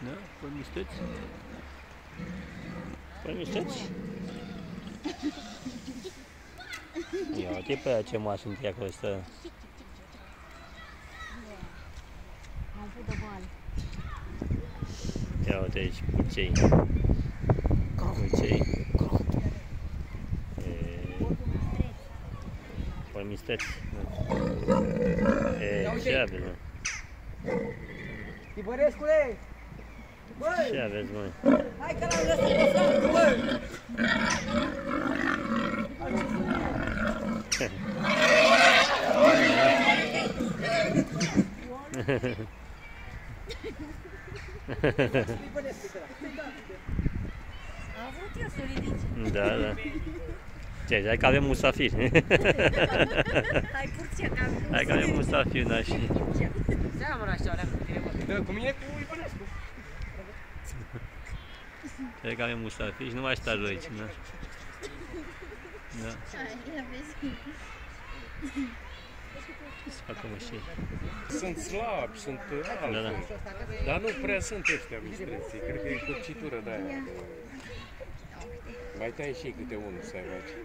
Da? Pămisteți? Pămisteți? Ia uite pe aia ce mari sunt ei acolo, stă. Am pus de bani. Ia uite aici, purcei. Purcei. Pămisteți. Ce aveți, mă? Tibărescule! Băi! Ce aveți, mă? Hai că l-am lăsat pe Francu, băi! Am vrut eu să ridici. Da, da. Ce ai zis? Hai că avem musafiri. Hai purcea, că am vrut. Hai că avem musafiri, da, și... Seamănă așa, alea cu tine, bă. Cu mine, cu Ivănescu. Cred că avem musafiri și nu mai stați aici, da? Da. Ia vezi. Ce să facă mășii? Sunt slabi, sunt altfel. Da, da. Dar nu prea sunt ăștia mistreții. Cred că e cocitură de aia. Mai tai și câte unul să ai aici.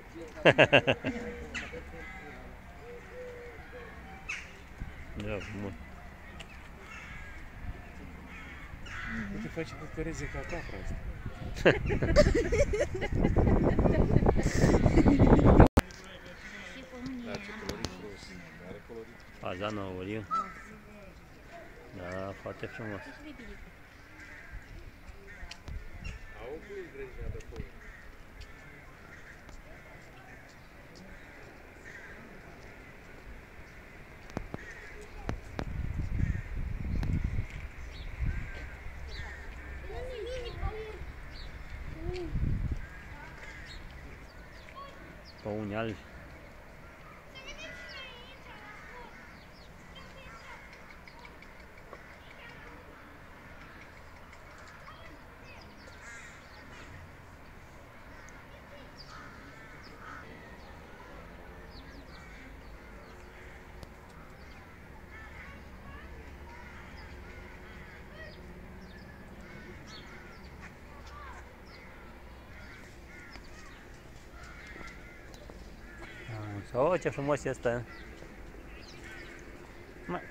Da, bun. Nu te face cucăreze ca capra asta. Da, ce colorit frumos. Are colorit. Fazanul auriu. Da, foarte frumos. Au pus grejea de acolo. Păuni albi. Oh, ce frumos e ăsta! Mă.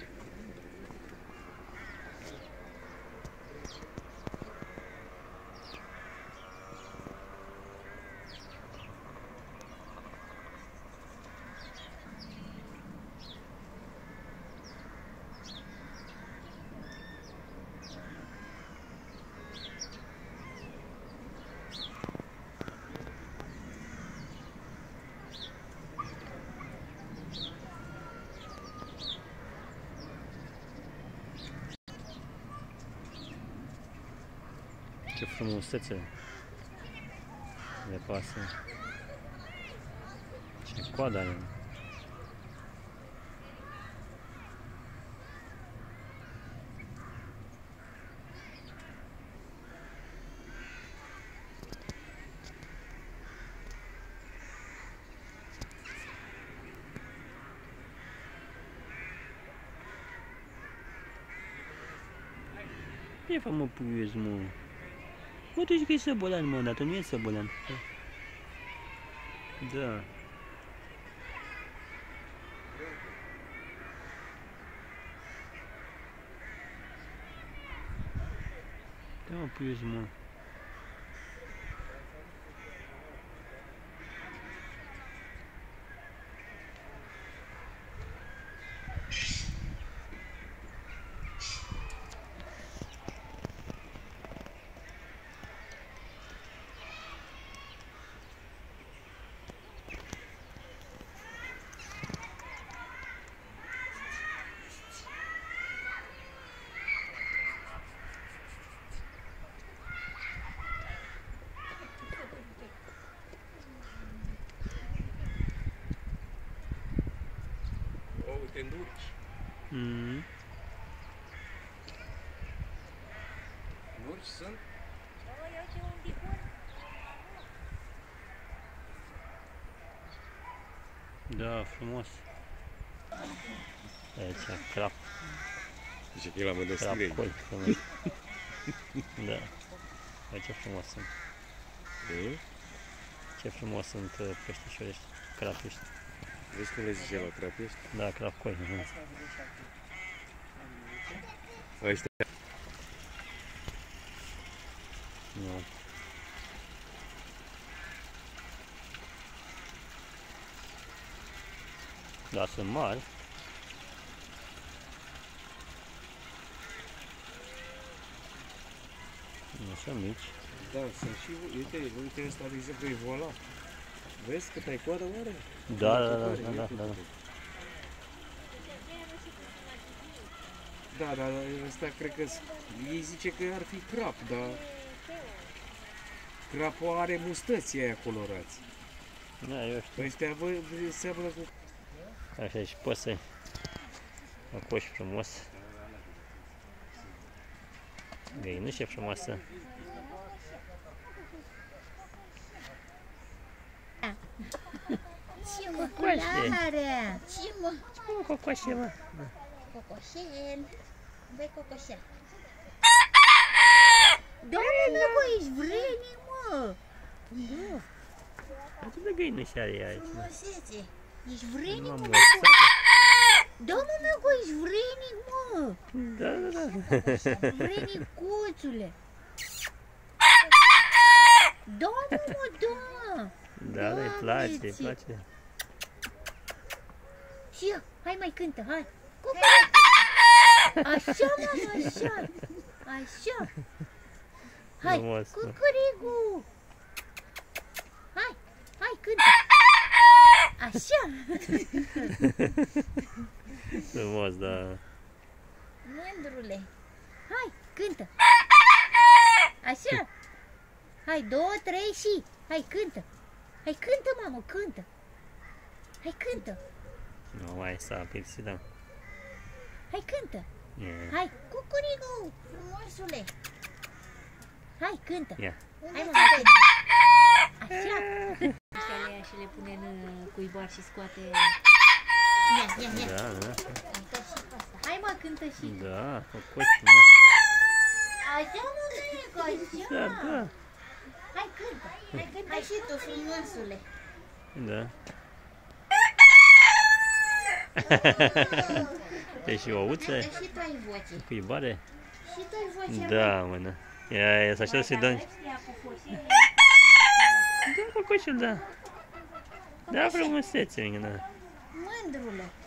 Ce frumusețe de pasă. Ce coadă are. Ce fac, mă, puiezi, mă? Mă, tu zici că e săbolan, mă, dar tu nu e săbolan. Da. Da, mă, puiezi, mă. Te îndurci. Îndurci sunt? Da, frumos. Aici, crap. Zice că e la mădăstire. Crap, Da. Bă, ce frumos sunt. Ce frumos sunt peștișorii ăștia, crapii ăștia. Vezi cum le zice la crapi ăștia? Da, crapcoi. Ăștia. Nu. Da, sunt mari. Nu sunt mici. Da, sunt și, uite ăsta, de exemplu, e voalat. Vezi cât ai coadă mare? Da. Da, dar ăsta cred că ei zice că ar fi crap, dar crapul are mustății aia colorați. Da, eu știu. Ăștia seamănă cu... Așa și poți să-i acoși frumos. Găinușe frumoasă. Ce mă, Cocoșe. ce mă? Cum cocoșe, mă? Cocoșel. Băi, cocoșel. Doamne, bă, ești vrenic, mă. Da. Atât de găinușe are ea aici. Frumusețe. Ești vrenic, M-am mă. mulțat. Doamne, meu, bă, ești vrenic, mă. Da. Vrenicuțule. Doamne, mă, da. Da, îi place. Și eu, hai mai cântă, hai. Așa, mă, așa. Hai, Frumos, mă. cucurigu. Hai, cântă. Așa. Frumos, da. Mândrule. Hai, cântă. Așa. Hai, 2, 3 și. Hai, cântă. Hai, cântă, mamă, cântă. Hai, cântă. Nu mai s-a plictisit, da. Hai, cântă. Yeah. Hai, cucurigu, frumosule. Hai, cântă. Ia. Hai, mă, cântă. Așa. Ăștia le ia și le pune în cuibar și scoate... Ia. Da. Cântă și pe asta. Hai, mă, cântă și. Da, cocoși, mă. Așa, mă, Nico, așa. Da. Hai, cântă. Hai și tu, frumosule. Da. Deci și ouțe, Hai, și tu ai voce. cuibare. Și tu ai voce. Da, mână. Ia, să așa să-i dăm. Da, cocoșul, da. Da, frumusețe, mână. Mândrule.